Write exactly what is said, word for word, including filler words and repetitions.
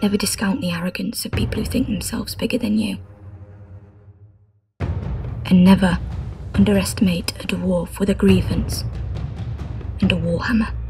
Never discount the arrogance of people who think themselves bigger than you. And never underestimate a dwarf with a grievance and a warhammer.